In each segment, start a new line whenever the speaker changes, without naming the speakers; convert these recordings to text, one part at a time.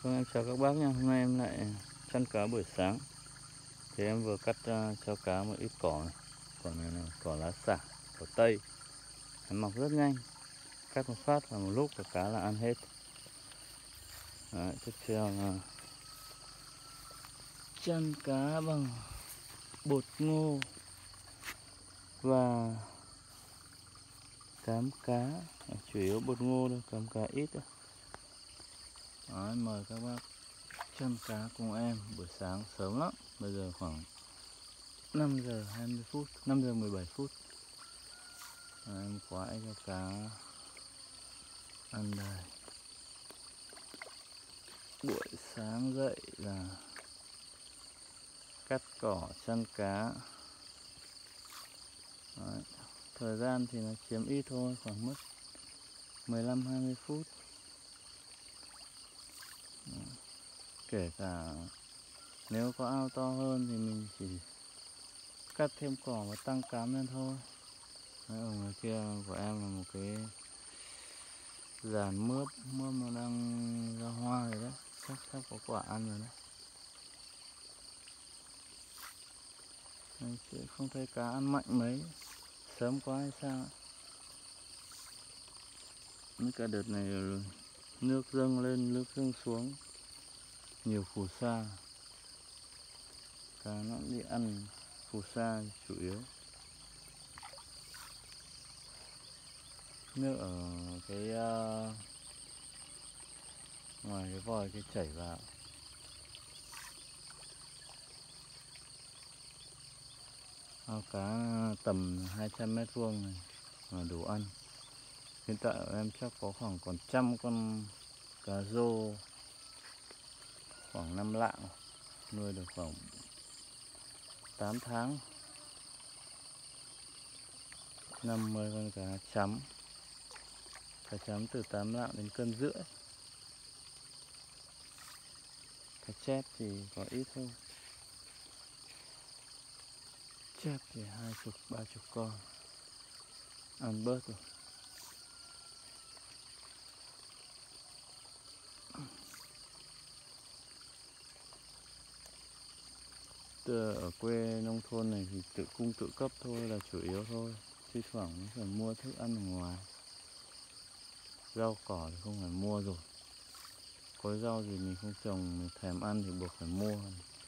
Vâng, em chào các bác nhé. Hôm nay em lại chăn cá buổi sáng. Thì em vừa cắt cho cá một ít cỏ này. Cỏ này là cỏ lá xả, cỏ tây. Nó mọc rất nhanh. Cắt một phát là một lúc và cá là ăn hết. Đấy, tiếp theo là chăn cá bằng bột ngô và cám cá. Chủ yếu bột ngô thôi, cám cá ít thôi. Đấy, mời các bác chăn cá cùng em buổi sáng sớm lắm. Bây giờ khoảng 5 giờ 20 phút, 5 giờ 17 phút. Em quãi cho cá ăn đây. Buổi sáng dậy là cắt cỏ chăn cá. Đấy. Thời gian thì nó chiếm ít thôi, khoảng mất 15-20 phút. Đấy. Kể cả nếu có ao to hơn thì mình chỉ cắt thêm cỏ và tăng cám lên thôi. Đấy, ở ngoài kia của em là một cái dàn mướp nó đang ra hoa rồi đấy, chắc sắp có quả ăn rồi đấy. Mình sẽ không thấy cá ăn mạnh mấy, sớm quá hay sao. Mấy cả đợt này nước dâng lên, nước dâng xuống, nhiều phù sa, cá nó đi ăn phù sa chủ yếu. Nước ở cái ngoài cái vòi cái chảy vào. Ao cá tầm 200 mét vuông này là đủ ăn. Hiện tại em chắc có khoảng còn 100 con cá rô, khoảng 5 lạng, nuôi được khoảng 8 tháng. 50 con cá chấm. Cá chấm từ 8 lạng đến 1,5 cân. Cá chép thì có ít hơn. Chép thì 20-30 con. Ăn bớt rồi. Ở quê nông thôn này thì tự cung tự cấp thôi là chủ yếu thôi. Thi thoảng nó phải mua thức ăn ở ngoài. Rau cỏ thì không phải mua rồi. Có rau gì mình không trồng, mình thèm ăn thì buộc phải mua.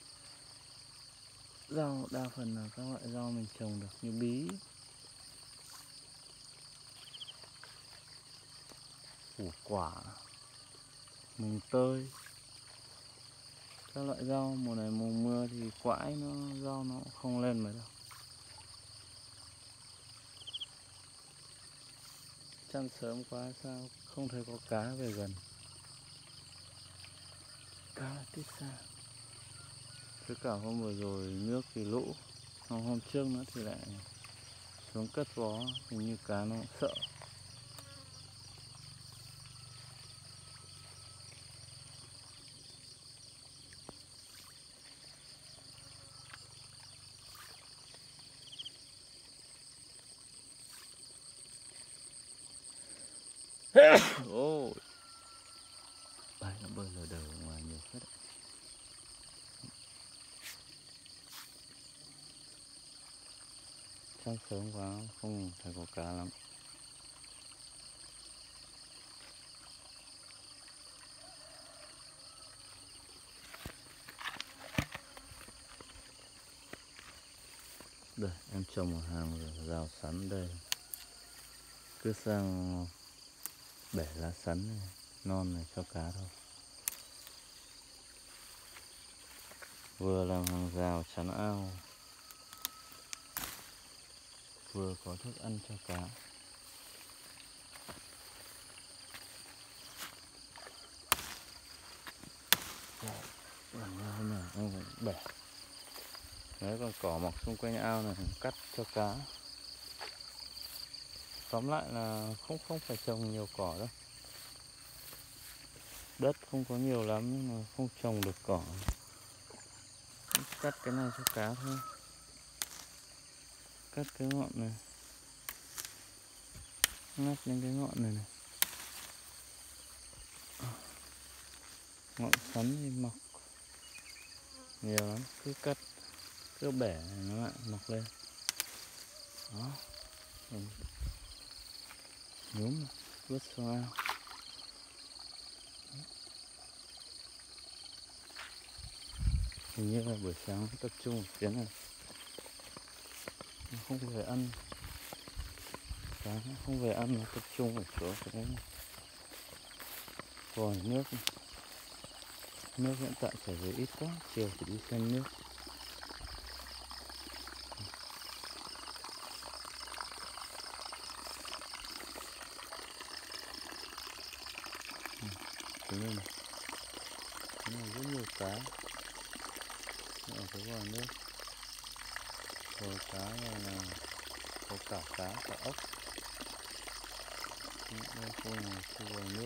Rau đa phần là các loại rau mình trồng được như bí, củ quả, mùng tơi. Các loại rau mùa này mùa mưa thì quãi rau nó không lên mà đâu. Chăn sớm quá sao không thấy có cá về gần. Cá tít xa. Với cả hôm vừa rồi nước thì lũ, hôm trước nữa thì lại xuống cất vó, hình như cá nó sợ. Ôi, đấy nó bơi lờ đờ ngoài nhiều phết đấy. Sáng sớm quá không thấy có cá lắm. Đây em trồng một hàng rào sắn đây. Cứ sang bẻ lá sắn này, non này cho cá thôi. Vừa làm hàng rào chắn ao, vừa có thức ăn cho cá. Làm ra thế nào không phải bẻ. Đấy, còn cỏ mọc xung quanh ao này cắt cho cá. Tóm lại là không phải trồng nhiều cỏ đâu. Đất không có nhiều lắm nhưng mà không trồng được cỏ. Cắt cái này cho cá thôi. Cắt cái ngọn này, ngắt lên cái ngọn này này. ngọn sắn thì mọc nhiều lắm, cứ cắt cứ bẻ nó lại mọc lên đó. Nhúm vứt xuống ao. Hình như là buổi sáng tập trung ở phía này, nó không về ăn, sáng nó không về ăn, nó tập trung ở chỗ cái vòi nước này. Nước hiện tại chảy về ít quá, chiều chỉ đi xem nước. Thế nên rất nhiều cá ở cái vòi nước. Rồi cá là có cả cá, cả ốc. Đây khu này khu vòi nước.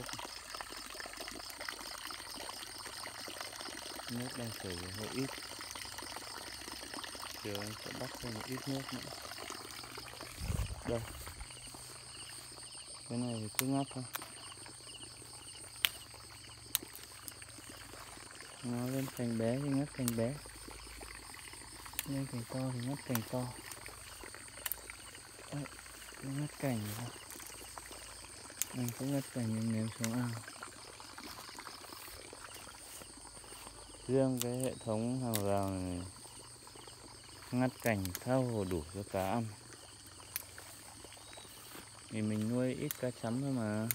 Nước đang chảy về hơi ít, chiều anh sẽ bắt thêm một ít nước nữa. Đây, cái này thì cứ ngắt thôi, nó lên cành bé thì ngắt cành bé, lên cành to thì ngắt cành to. Đấy, cứ ngắt cành thôi, anh cứ ngắt cành ném xuống ao. Riêng cái hệ thống hàng rào này ngắt cành thau hồ đủ cho cá ăn. Vì mình nuôi ít cá chấm thôi mà,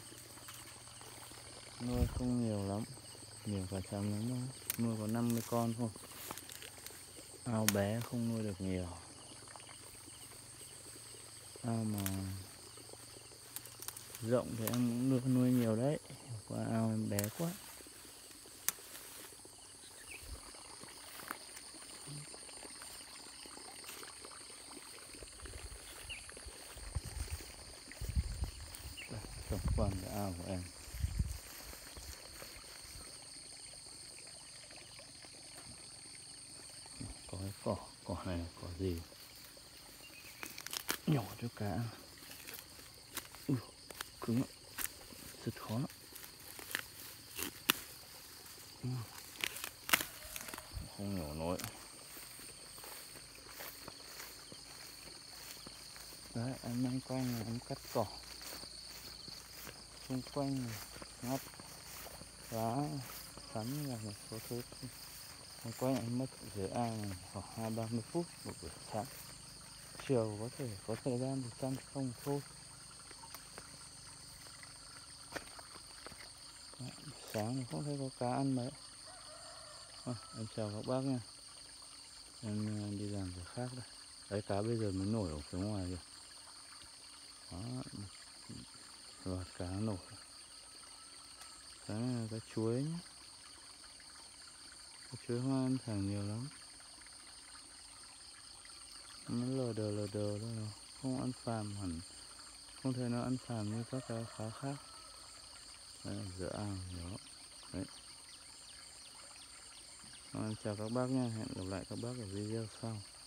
nuôi không nhiều lắm, nhiều cá chấm lắm đâu, nuôi có 50 con thôi. Ao bé không nuôi được nhiều, ao mà rộng thì em cũng nuôi nhiều đấy, qua ao em bé quá. Tổng quan cái ao của em. Có cái cỏ này là cỏ gì? Nhỏ cho cá ăn. Cứng lắm, rất khó lắm. Không nhổ nổi. Đấy, em mang quanh này, em cắt cỏ xung quanh này, ngắt lá sắn là một số thứ. Xung quanh em mất dưới ao này khoảng 20-30 phút một buổi sáng. Chiều có thể có thời gian thì chăm không thôi. Đấy, sáng thì không thấy có cá ăn mấy. Em chào các bác nha. Em đi làm việc khác đây. Đấy, cá bây giờ mới nổi ở phía ngoài kìa. Đó, loạt cá nổi. Cá này là cá chuối nhé. Cá chuối hoa ăn thả nhiều lắm. Nó lờ đờ thôi, không ăn phàm hẳn, không thể nó ăn phàm như các cá khác. Đấy, giữa ao nhiều lắm. Đấy. Chào các bác nha, hẹn gặp lại các bác ở video sau.